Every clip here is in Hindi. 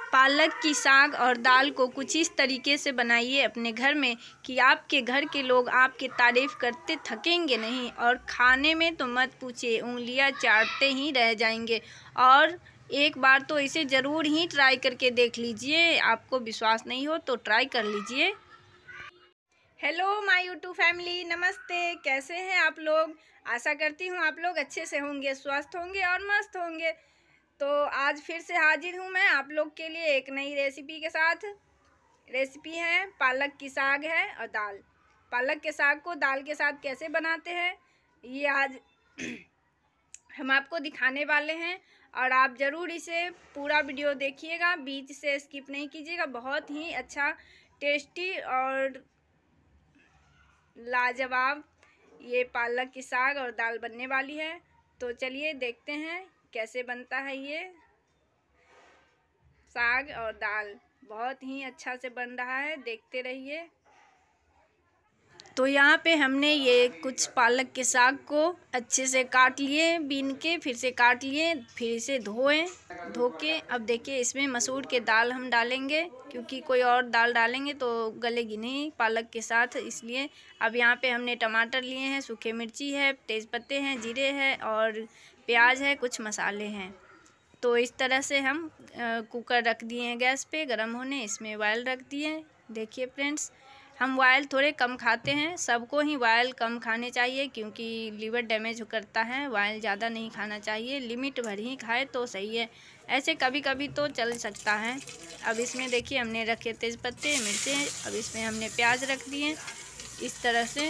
पालक की साग और दाल को कुछ इस तरीके से बनाइए अपने घर में कि आपके घर के लोग आपकी तारीफ़ करते थकेंगे नहीं, और खाने में तो मत पूछिए, उंगलियां चाटते ही रह जाएंगे। और एक बार तो इसे ज़रूर ही ट्राई करके देख लीजिए, आपको विश्वास नहीं हो तो ट्राई कर लीजिए। हेलो माय यूट्यूब फैमिली, नमस्ते। कैसे हैं आप लोग? आशा करती हूँ आप लोग अच्छे से होंगे, स्वस्थ होंगे और मस्त होंगे। तो आज फिर से हाजिर हूँ मैं आप लोग के लिए एक नई रेसिपी के साथ। रेसिपी है पालक की साग है और दाल। पालक के साग को दाल के साथ कैसे बनाते हैं ये आज हम आपको दिखाने वाले हैं, और आप ज़रूर इसे पूरा वीडियो देखिएगा, बीच से स्किप नहीं कीजिएगा। बहुत ही अच्छा, टेस्टी और लाजवाब ये पालक की साग और दाल बनने वाली है। तो चलिए देखते हैं कैसे बनता है ये साग और दाल। बहुत ही अच्छा से बन रहा है, देखते रहिए। तो यहाँ पे हमने ये कुछ पालक के साग को अच्छे से काट लिए, बीन के फिर से काट लिए, फिर इसे धो के अब देखिए इसमें मसूर के दाल हम डालेंगे, क्योंकि कोई और दाल डालेंगे तो गलेगी नहीं पालक के साथ, इसलिए। अब यहाँ पे हमने टमाटर लिए हैं, सूखे मिर्ची है, तेज़पत्ते हैं, जीरे है और प्याज है, कुछ मसाले हैं। तो इस तरह से हम कुकर रख दिए हैं गैस पे गरम होने, इसमें ऑयल रख दिए। देखिए फ्रेंड्स, हम ऑयल थोड़े कम खाते हैं, सबको ही ऑयल कम खाने चाहिए, क्योंकि लीवर डैमेज करता है। ऑयल ज़्यादा नहीं खाना चाहिए, लिमिट भर ही खाए तो सही है। ऐसे कभी कभी तो चल सकता है। अब इसमें देखिए हमने रखे तेज़पत्ते, मिर्चें, अब इसमें हमने प्याज रख दिए इस तरह से।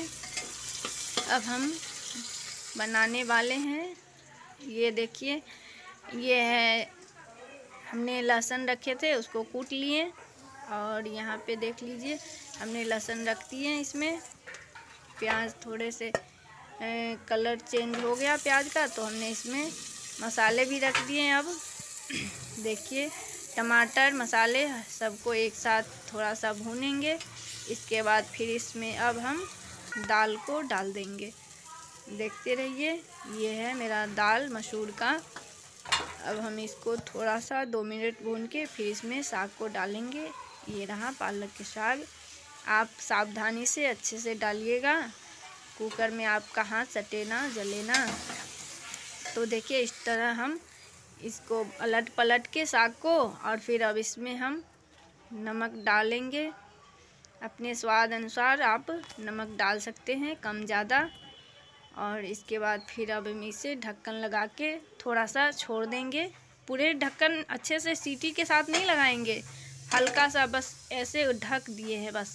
अब हम बनाने वाले हैं, ये देखिए, ये है हमने लहसुन रखे थे उसको कूट लिए, और यहाँ पे देख लीजिए हमने लहसुन रख दिए इसमें। प्याज थोड़े से कलर चेंज हो गया प्याज का, तो हमने इसमें मसाले भी रख दिए। अब देखिए टमाटर मसाले सबको एक साथ थोड़ा सा भूनेंगे, इसके बाद फिर इसमें अब हम दाल को डाल देंगे। देखते रहिए, ये है मेरा दाल मसूर का। अब हम इसको थोड़ा सा 2 मिनट भून के फिर इसमें साग को डालेंगे। ये रहा पालक के साग। आप सावधानी से अच्छे से डालिएगा, कुकर में आपका हाथ सटे ना, जले ना। तो देखिए इस तरह हम इसको अलट पलट के साग को, और फिर अब इसमें हम नमक डालेंगे। अपने स्वाद अनुसार आप नमक डाल सकते हैं, कम ज़्यादा। और इसके बाद फिर अब हम इसे ढक्कन लगा के थोड़ा सा छोड़ देंगे। पूरे ढक्कन अच्छे से सीटी के साथ नहीं लगाएंगे, हल्का सा बस ऐसे ढक दिए हैं, बस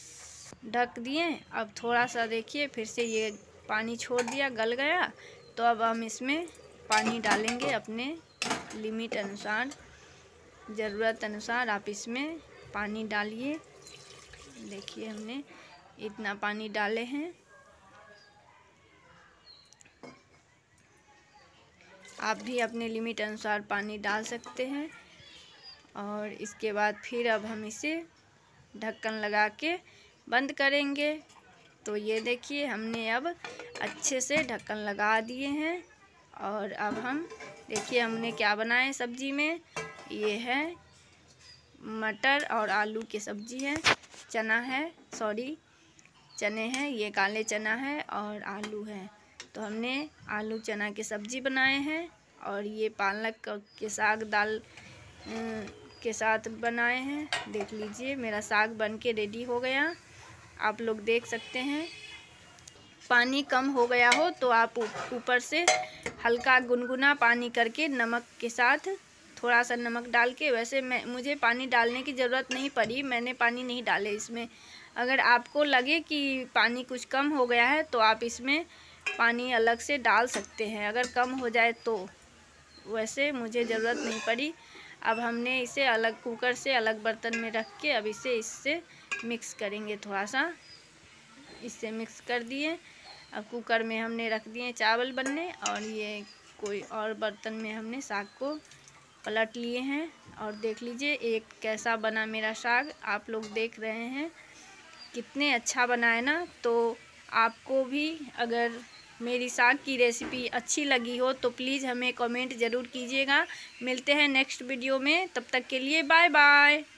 ढक दिए। अब थोड़ा सा देखिए फिर से ये पानी छोड़ दिया, गल गया। तो अब हम इसमें पानी डालेंगे अपने लिमिट अनुसार, ज़रूरत अनुसार आप इसमें पानी डालिए। देखिए हमने इतना पानी डाले हैं। आप भी अपने लिमिट अनुसार पानी डाल सकते हैं। और इसके बाद फिर अब हम इसे ढक्कन लगा के बंद करेंगे। तो ये देखिए हमने अब अच्छे से ढक्कन लगा दिए हैं। और अब हम देखिए हमने क्या बनाया सब्जी में, ये है मटर और आलू की सब्जी है, चना है, चने हैं, ये काले चना है और आलू है। तो हमने आलू चना की सब्ज़ी बनाए हैं, और ये पालक के साग दाल के साथ बनाए हैं। देख लीजिए मेरा साग बन के रेडी हो गया, आप लोग देख सकते हैं। पानी कम हो गया हो तो आप ऊपर से हल्का गुनगुना पानी करके नमक के साथ थोड़ा सा नमक डाल के, वैसे मुझे पानी डालने की ज़रूरत नहीं पड़ी, मैंने पानी नहीं डाले इसमें। अगर आपको लगे कि पानी कुछ कम हो गया है तो आप इसमें पानी अलग से डाल सकते हैं, अगर कम हो जाए तो। वैसे मुझे ज़रूरत नहीं पड़ी। अब हमने इसे अलग कुकर से अलग बर्तन में रख के अब इसे इससे मिक्स करेंगे, थोड़ा सा इससे मिक्स कर दिए। अब कुकर में हमने रख दिए चावल बनने, और ये कोई और बर्तन में हमने साग को पलट लिए हैं। और देख लीजिए एक कैसा बना मेरा साग, आप लोग देख रहे हैं कितने अच्छा बना है ना। तो आपको भी अगर मेरी साग की रेसिपी अच्छी लगी हो तो प्लीज़ हमें कमेंट ज़रूर कीजिएगा। मिलते हैं नेक्स्ट वीडियो में, तब तक के लिए बाय बाय।